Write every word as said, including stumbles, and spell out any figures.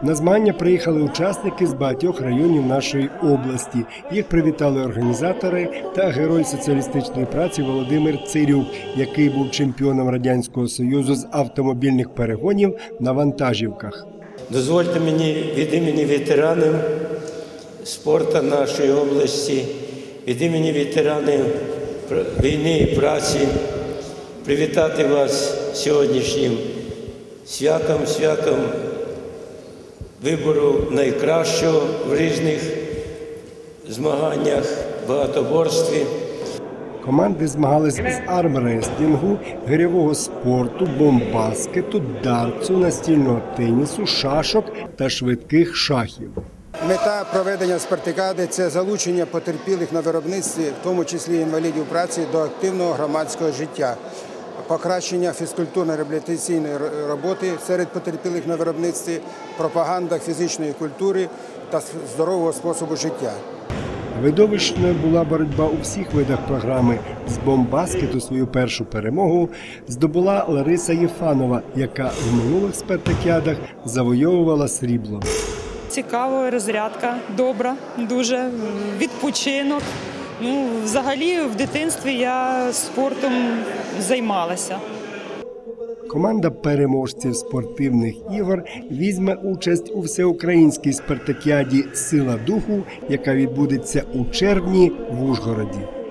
На змагання приїхали учасники з багатьох районів нашої області. Їх привітали організатори та герой соціалістичної праці Володимир Цирюк, який був чемпіоном Радянського Союзу з автомобільних перегонів на вантажівках. Дозвольте мені від імені ветеранів спорту нашої області, від імені ветеранів війни і праці привітати вас сьогоднішнім святом, святом вибору найкращого в різних змаганнях, багатоборстві. Команди змагались з армрестлінгу, гирьового спорту, бомбаскету, дартсу, настільного тенісу, шашок та швидких шахів. Мета проведення спартакіади – це залучення потерпілих на виробництві, в тому числі інвалідів праці, до активного громадського життя, покращення фізкультурно-реабілітаційної роботи серед потерпілих на виробництві, пропаганда фізичної культури та здорового способу життя. Видовищною була боротьба у всіх видах програми. З бомбаскету свою першу перемогу здобула Лариса Єфанова, яка в минулих спартакіадах завойовувала срібло. Цікава розрядка, добра, дуже, відпочинок. Ну, взагалі, в дитинстві я спортом займалася. Команда переможців спортивних ігор візьме участь у всеукраїнській спартакіаді «Сила духу», яка відбудеться у червні в Ужгороді.